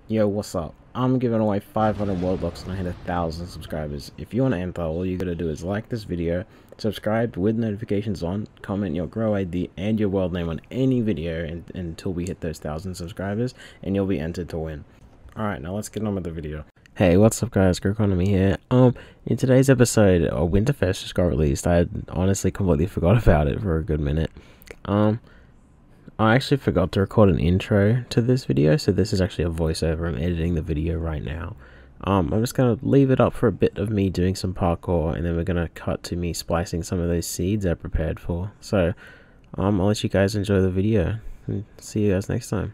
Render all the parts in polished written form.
Yo, what's up? I'm giving away 500 Roblox and I hit 1,000 subscribers. If you want to enter, all you gotta do is like this video, subscribe with notifications on, comment your grow ID and your world name on any video until we hit those 1,000 subscribers, and you'll be entered to win. Alright, now let's get on with the video. Hey, what's up guys, Groconomy here. In today's episode, Winterfest just got released. I had honestly completely forgot about it for a good minute. I actually forgot to record an intro to this video, so this is actually a voiceover. I'm editing the video right now. I'm just going to leave it up for a bit of me doing some parkour, and then we're going to cut to me splicing some of those seeds I prepared for. So, I'll let you guys enjoy the video, and see you guys next time.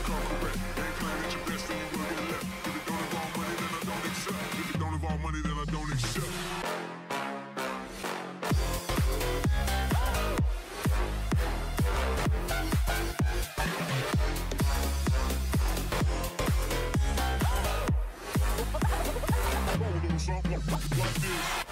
call correct. Ain't playing at your best, then you will get left. If it don't involve money, then I don't accept. If it don't involve money, then I don't accept. Like this.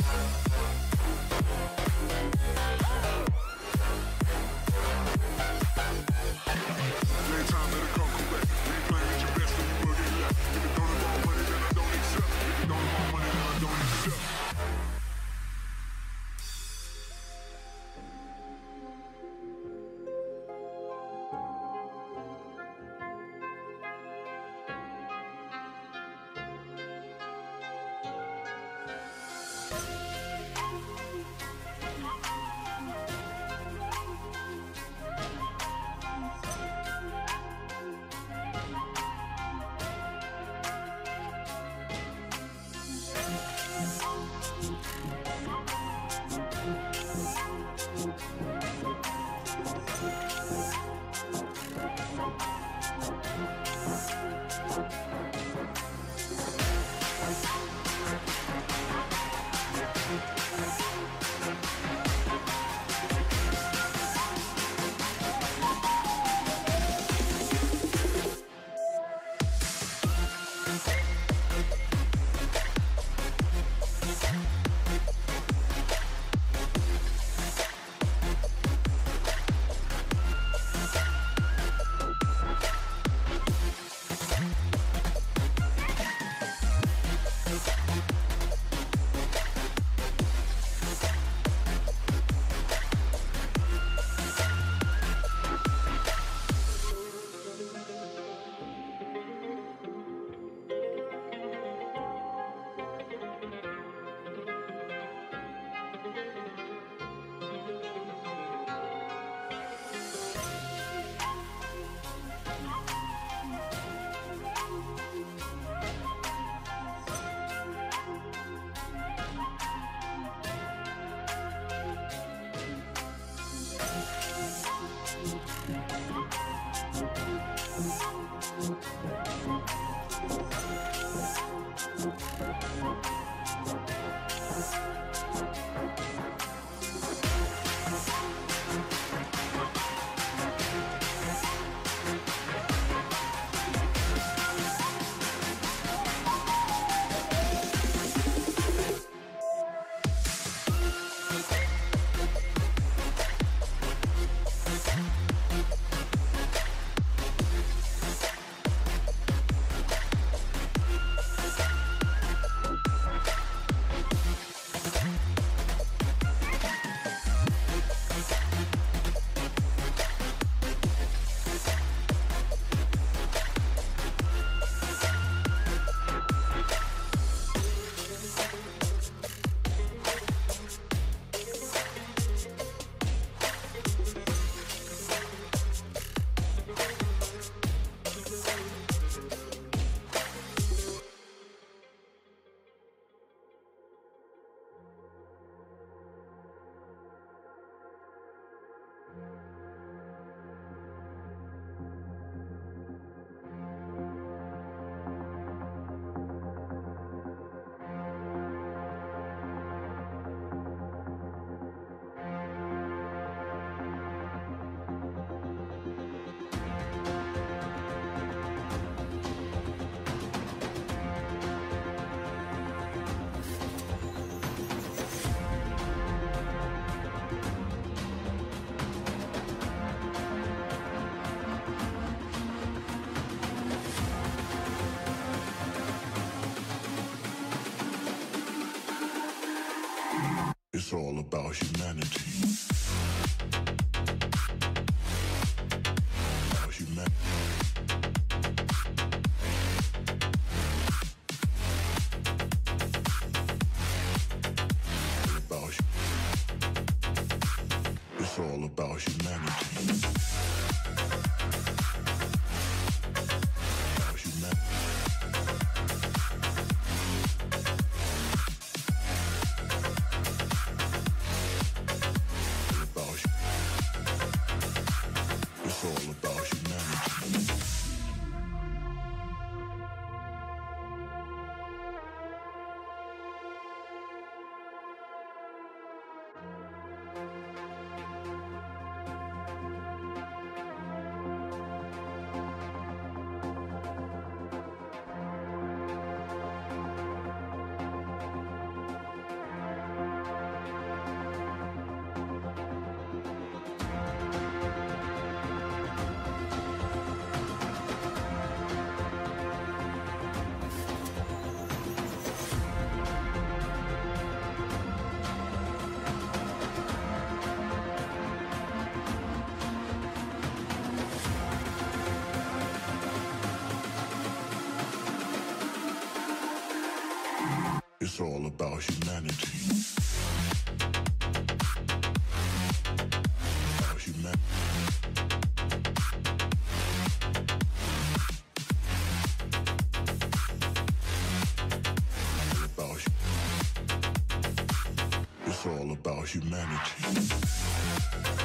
It's all about humanity. About humanity. It's all about humanity. It's all about humanity. It's all about humanity. About humanity. It's all about humanity.